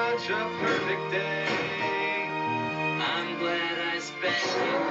such a perfect day. I'm glad I spent it